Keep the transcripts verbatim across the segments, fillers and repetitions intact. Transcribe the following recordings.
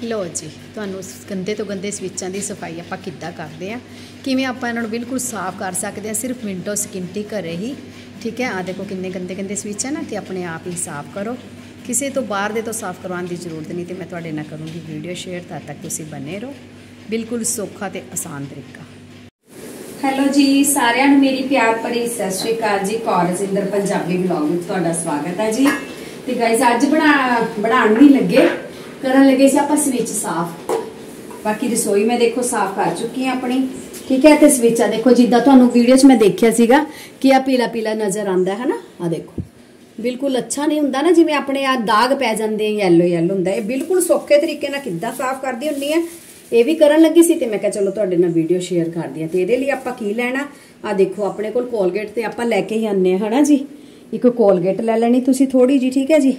लो जी तुहानू गंदे तो गंदे स्विचां की सफाई आपां किद्दां करदे आ किवें आपां इन्हां नूं बिल्कुल साफ कर सकते हैं सिर्फ मिनटों सकिंटी घरे ही। ठीक है, आ देखो किन्ने गंदे गंदे स्विच है ना, तो अपने आप ही साफ करो, किसी तो बाहर दे तो साफ करवाने की जरूरत नहीं। तो मैं तुहाडे नाल करूँगी वीडियो शेयर, तद तक तुसीं बने रहो। बिल्कुल सौखा तो आसान तरीका। हेलो जी सारिਆਂ ਨੂੰ मेरी प्यार भरी सत श्री अकाल जी। कौर रजिंदर पंजाबी ब्लॉग में तुहाडा स्वागत है जी। तो गाइस अज बना बनाउण नहीं लगे, करन लगे से आपां स्विच साफ। बाकी रसोई में देखो साफ कर चुकी हैं अपनी। ठीक है, तो स्विच आ देखो जिद्दां तुहानूं वीडियो च मैं देखिया सीगा कि आ पीला पीला नज़र आंदा है ना, आ देखो बिल्कुल अच्छा नहीं हुंदा ना, जिवें अपने आ दाग पै जांदे येलो येलो हुंदा। ये बिल्कुल सौखे तरीके नाल किद्दां साफ करदी हुंदी है, ये भी करन लगी सी। ते मैं कहा चलो तुहाडे नाल वीडियो शेयर कर दियां। ते इहदे लई आपां की लैणा, आ देखो अपने कोल कोलगेट ते आपां लैके ही आने है ना जी। एक कोलगेट लै लैनी तुसीं थोड़ी जी, ठीक है जी।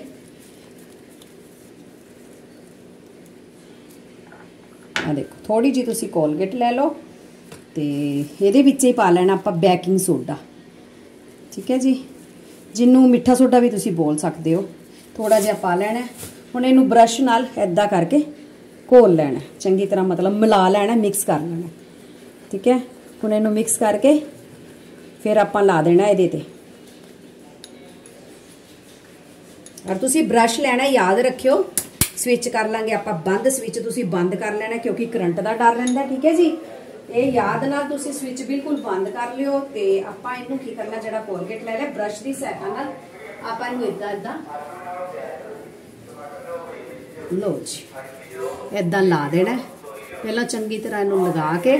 आ देखो थोड़ी जी तुसीं कोलगेट लै लो, ते इहदे विच ही पा लेना आपां बेकिंग सोडा। ठीक है जी, जिन्नू मिठा सोडा भी तुसीं बोल सकदे हो, थोड़ा जिहा पा लेना। हुण इहनूं ब्रश नाल इदां करके घोल लेना चंगी तरह, मतलब मिला लेना, मिक्स कर लेना। ठीक है, हुण इहनूं मिक्स करके फिर आपां ला देना इहदे ते। और तुसीं ब्रश लेना, याद रखियो स्विच कर लांगे आपां बंद, स्विच तुसीं बंद कर लेना क्योंकि करंट दा डर रहिंदा। ठीक है जी, ये याद नाल तुसीं स्विच बिल्कुल बंद कर लियो। ते आपां इहनूं की करना, जिहड़ा कोलगेट ले लिया ब्रश दी सहायता नाल आपां इहनूं इदां इदां लो जी इदां ला देना। पहलां चंगी तरह इहनूं लगा के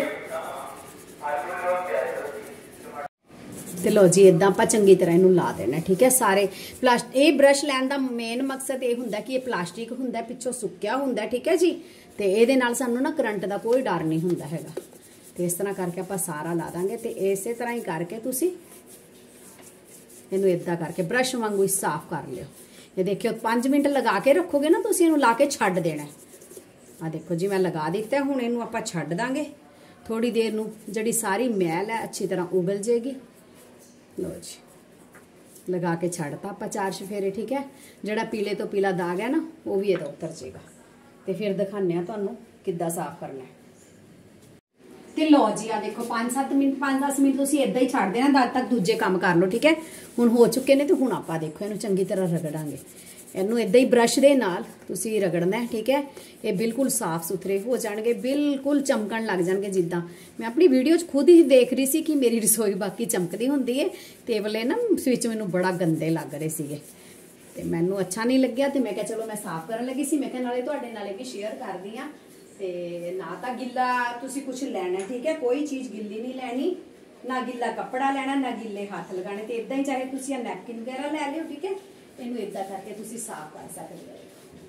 ते लो जी इदां आपां चंगी तरह इहनूं ला देना। ठीक है, सारे प्लास्टिक ये ब्रश लैण दा मेन मकसद ये हुंदा कि ये प्लास्टिक हुंदा, पिछों सुक्किया हुंदा। ठीक है जी, ते इहदे नाल सानूं ना करंट दा कोई डर नहीं हुंदा हैगा। ते इस तरह करके आपां सारा ला दांगे। ते इस तरह ही करके तुसीं इहनूं इदां करके ब्रश वांगू ही साफ कर लियो। ये देखियो पांच मिनट लगा के रखोगे ना, तुसीं इहनूं ला के छड्ड देना। आ देखो जी मैं लगा दिता, हुण इहनूं आपां छड्ड दांगे थोड़ी देर नूं, जिहड़ी सारी मैल है अच्छी तरह उगल जाएगी। लो जी लगा के छड्डता आपां चार चफेरे। ठीक है, जिहड़ा पीले तो पीला दाग है ना वो भी इहदा उतर जाएगा। तो फिर दिखाने आ तुहानूं किद्दां साफ करना है। ते लो जी आ देखो पांच सत्त मिनट पांच दस मिनट तुसीं इदां ही छड्ड देना, तद तक दूजे काम कर लो। ठीक है, हुण हो चुके ने। तो हुण आपां देखो इहनूं चंगी तरह रगड़ांगे, इहनूं इदां ही ब्रश दे नाल तुसीं रगड़ना है। ठीक है, ये बिल्कुल साफ सुथरे हो जाणगे, बिल्कुल चमकण लग जाणगे। जिद्दां मैं अपनी वीडियो च खुद ही देख रही सी कि मेरी रसोई बाकी चमकदी हुंदी है, ते वाले ना स्विच मैनूं बड़ा गंदे लग रहे सीगे, ते मैनूं अच्छा नहीं लग्गिया। ते मैं कहा चलो मैं साफ करन लगी सी, मैं कहा नाले तुहाडे नाल भी शेयर करदी आं। ते ना तां गिल्ला तुसीं कुछ लैना। ठीक है, कोई चीज़ गिल्ली नहीं लैनी, ना गिल्ला कपड़ा लेना, ना गिल्ले हत्थ लगाने। ते इदां ही चाहे तुसीं नैपकिन वगैरह लै लिओ। ठीक है, इनू इदां करके तुसीं साफ कर सकते हो।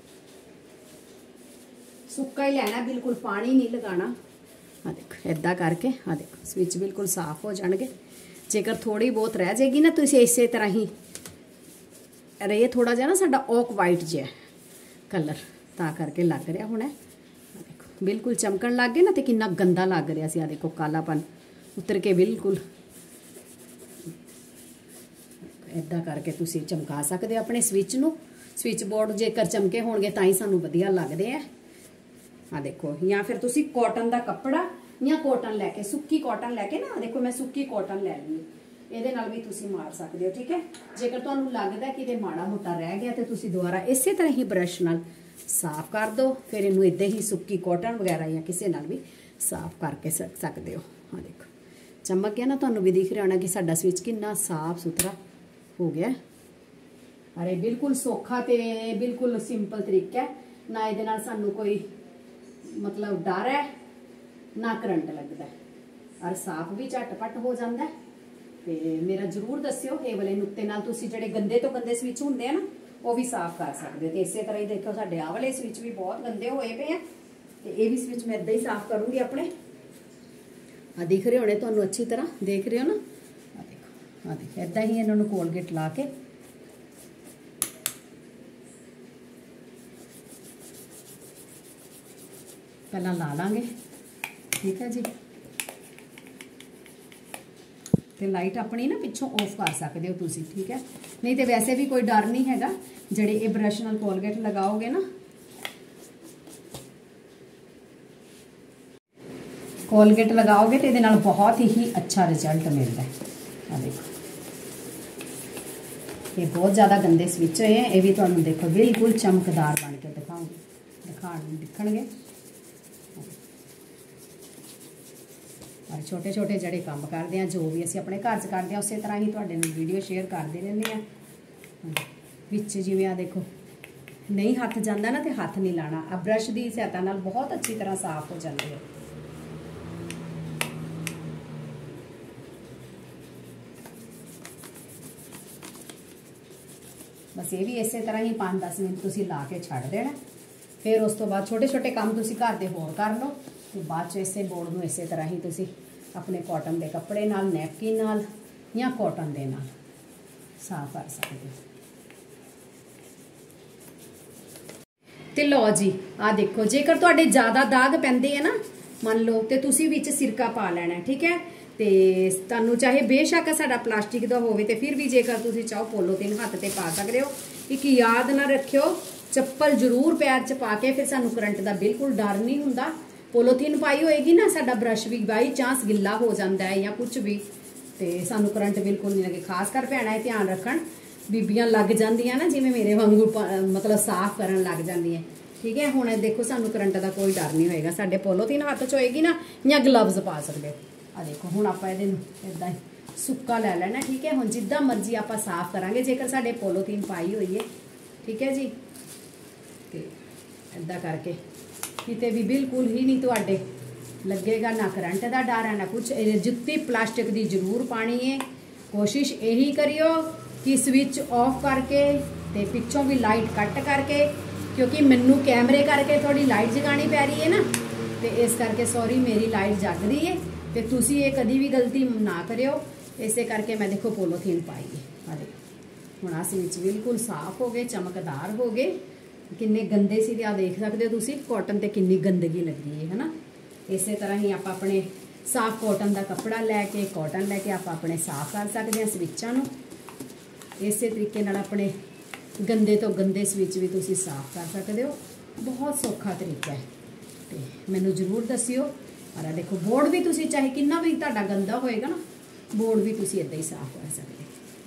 सुक्का ही लेना, बिल्कुल पानी नहीं लगाना। आ देखो इदां करके आ देखो स्विच बिल्कुल साफ हो जाएंगे। जेकर थोड़ी बहुत रह जाएगी ना, तुसीं इसे तरह ही रहे थोड़ा जिहा ना साडा ऑक वाइट जिहा कलर तां करके लग रहा हुण। देखो बिल्कुल चमकण लग गए ना, तो कितना गंदा लग रहा सी। आ देखो कालापन उतर के बिल्कुल इदां करके तुसीं चमका सकते हो अपने स्विच नूं। स्विच बोर्ड जेकर चमके होणगे तां ही सानूं वधिया लगदे आ। आ देखो, या फिर तुसीं कॉटन दा कपड़ा या कॉटन लैके सुक्की कॉटन लैके ना, देखो मैं सुक्की कॉटन लै लई, इहदे नाल भी तुसीं मार सकदे हो। ठीक है, जेकर तुहानूं लगदा कि इहदे माड़ा मोटा रह गया तो तुसीं दोबारा इसे तरह ही ब्रश नाल साफ कर दो। फिर इनू इदां ही सुक्की कॉटन वगैरह या किसी नाल भी साफ करके सक सकते हो। हाँ देखो चमक गया ना, तुहानूं भी दिख रहा होना कि साडा स्विच कितना साफ सुथरा हो गया। अरे बिल्कुल सौखा ते बिल्कुल सिंपल तरीका है ना, इहदे नाल सानूं कोई मतलब डर है ना करंट लगता है, और साफ भी झटपट हो जाता है। तो मेरा जरूर दस्सियो ये वाले नुक्ते नाल तुसीं जिहड़े गंदे तो गंदे स्विच हुंदे ना वो भी साफ कर सकते। तो इस तरह ही देखो साडे आ वाले स्विच भी बहुत गंदे होए पे हैं, तो ये भी स्विच मैं इदां ही साफ करूँगी अपने। आ दिख रहे होने तुहानूं अच्छी तरह, देख रहे हो ना। आ देखो आ देखो इदां ही इन्हां नूं कोलगेट ला के पहला ला लांगे। ठीक है जी, तो लाइट अपनी ना पिछों ऑफ कर सकते हो तुसीं। ठीक है, नहीं तो वैसे भी कोई डर नहीं हैगा। जिहड़े ये ब्रश नाल कोलगेट लगाओगे ना ਕੋਲਗੇਟ ਲਗਾਓਗੇ ਤੇ ਇਹਦੇ ਨਾਲ ਬਹੁਤ ਹੀ ਅੱਛਾ ਰਿਜ਼ਲਟ ਮਿਲਦਾ ਹੈ। ਆ ਦੇਖੋ ਇਹ ਬਹੁਤ ਜ਼ਿਆਦਾ ਗੰਦੇ ਸਵਿਚ ਹੋਏ ਹੈ, ਇਹ ਵੀ ਤੁਹਾਨੂੰ ਦੇਖੋ ਬਿਲਕੁਲ ਚਮਕਦਾਰ ਬਣ ਕੇ ਦਿਖਾਉਂਗੇ ਦਿਖਾਣ ਦਿਖਣਗੇ। ਔਰ ਛੋਟੇ ਛੋਟੇ ਜਿਹੜੇ ਕੰਮ ਕਰਦੇ ਆ, ਜੋ ਵੀ ਅਸੀਂ ਆਪਣੇ ਘਰ 'ਚ ਕਰਦੇ ਆ, ਉਸੇ ਤਰ੍ਹਾਂ ਹੀ ਤੁਹਾਡੇ ਨਾਲ ਵੀਡੀਓ ਸ਼ੇਅਰ ਕਰਦੇ ਰਹਿੰਦੇ ਆ। ਵਿੱਚ ਜਿਵੇਂ ਆ ਦੇਖੋ ਨਹੀਂ ਹੱਥ ਜਾਂਦਾ ਨਾ, ਤੇ ਹੱਥ ਨਹੀਂ ਲਾਣਾ, ਆ ਬ੍ਰਸ਼ ਦੀ ਸਹਾਇਤਾ ਨਾਲ ਬਹੁਤ ਅੱਛੀ ਤਰ੍ਹਾਂ ਸਾਫ਼ ਹੋ ਜਾਂਦੇ ਆ। बस ये भी इस तरह ही पाँच दस मिनट तुसी ला के छड़ देना। फिर उस तो बाद छोटे छोटे काम तुसी घर दे होर कर लो, तो बाद च इसे बोर्ड में इस तरह ही तुसी अपने कॉटन के कपड़े नाल, नैपकिन नाल या कॉटन दे नाल साफ कर सकते हो। तो लो जी आ देखो, जेकर तुहाडे ज़्यादा दाग पैंदे है ना, मान लो, तो तुसी विच सिरका पा लेना, ठीक है। तो तुहानू चाहे बेशक साडा प्लास्टिक का होवे, तो फिर भी जेकर तुसी चाहो पोलोथीन हत्थ ते पा सकते हो। एक याद ना रखियो, चप्पल जरूर पैर च पा के, फिर सानू करंट का बिल्कुल डर नहीं हुंदा। पोलोथीन पाई होएगी ना, साडा ब्रश भी बाई चांस गिला हो जाता है या कुछ भी, तो सानू करंट बिल्कुल नहीं लगे। खास कर भैणां ध्यान रखण, बीबियां लग जांदियां ना, जिवें मेरे वांगू मतलब साफ करन लग जांदियां, ठीक है। हुण देखो सानू करंट का कोई डर नहीं होएगा, साडे पोलोथीन हत्थ च होएगी ना, या ग्लव्स पा सकते हो। आ देखो हुण आपां इहदे इदां ही सुक्का लै लैना, ठीक है। हुण जिद्दां मर्जी आपां साफ करांगे, जेकर साडे पोलोथीन पाई होई है, ठीक है जी। ते इदां करके किते भी बिल्कुल ही नहीं तुहाडे लगेगा, ना करंट का डर है ना कुछ। जुत्ती प्लास्टिक की जरूर पानी है। कोशिश यही करियो कि स्विच ऑफ करके ते पिछों भी लाइट कट करके, क्योंकि मैनू कैमरे करके थोड़ी लाइट जगानी पै रही है ना, तो इस करके सॉरी मेरी लाइट जग रही है। तो तुसी ये कभी भी गलती ना करियो, इसे करके मैं देखो पोलोथीन पाई है। आ देखो हुण आ स्विच बिल्कुल साफ हो गए, चमकदार हो गए। किन्ने गंदे सी आ देख सकते हो तुसी, कॉटन ते किन्नी गंदगी लगी है ना। इस तरह ही आप अपने साफ कॉटन का कपड़ा लैके, कॉटन लैके आप अपने साफ कर सकते हैं स्विचां नूं। इस तरीके नाल अपने गंदे तो गंदे स्विच भी तुसी साफ कर सकते हो। बहुत सौखा तरीका है, तो मैनू जरूर दसियो। और देखो बोर्ड भी तुसी चाहे कितना भी तुहाडा गंदा होएगा ना, बोर्ड भी तुसी इदां ही साफ कर सकते,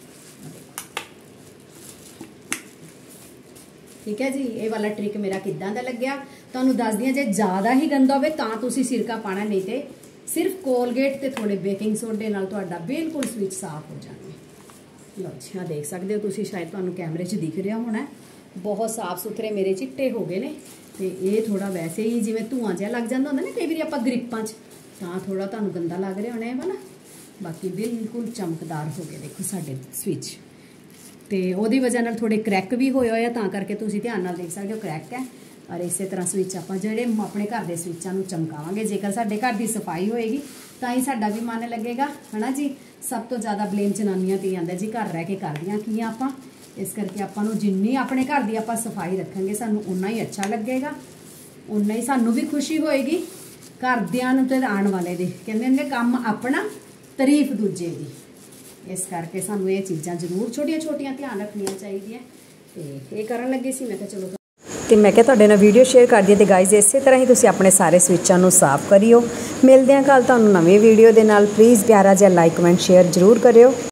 ठीक है जी। ये वाला ट्रिक मेरा किदां दा लग्या तुहानू दस दियां। जे ज़्यादा ही गंदा होवे तां तुसी सिरका पाना, नहीं तो सिर्फ कोलगेट ते थोड़े बेकिंग सोडे नाल तुहाडा बिल्कुल स्विच साफ हो जाएंगे। लो जी हाँ देख सकते हो तुसी, शायद तुहानू कैमरे च दिख रहा होना, बहुत साफ सुथरे मेरे चिट्टे हो गए ने। तो ये थोड़ा वैसे ही जिवें धुआं जिहा लग जाता होंदा ना कई बार आपां ग्रिपां च, तां थोड़ा तुहानू गंदा लग रहा होना है वाला। बाकी बिल्कुल चमकदार हो गए देखो साडे स्विच। तो ਉਹਦੀ वजह नाल थोड़े क्रैक भी होए होए, तां करके तुसीं ध्यान नाल देख सकते हो क्रैक है। और इस तरह स्विच आपां ਜਿਹੜੇ अपने घर के स्विचां नूं चमकावांगे। जेकर साडे घर की सफाई होएगी तां ही साडा भी मन लगेगा, है ना जी। सब तो ज़्यादा ब्लेम जनानियां ते आंदा जी, घर रह के करदियां की आपां। इस करके आपां नूं जिन्नी अपने घर की आपां सफाई रखेंगे, सानूं उन्ना ही अच्छा लगेगा, उन्ना ही सानूं भी खुशी होएगी। घरदियां नूं ते आउण वाले दी कहंदे ने काम अपना, तारीफ दूजे दी। इस करके सानूं ये चीज़ां जरूर छोटियां छोटियां ध्यान रखनियां चाहिए। तो ये करन लगी सी, मैं कहा चलो तो मैं क्या तुहाडे नाल वीडियो शेयर कर दी। तो गाइज इस तरह ही तुसीं अपने सारे स्विचां नूं साफ करियो। मिलदे हां कल तुहानूं नवीं वीडियो दे नाल। प्लीज़ प्यारा जिहा लाइक कमेंट शेयर जरूर करियो।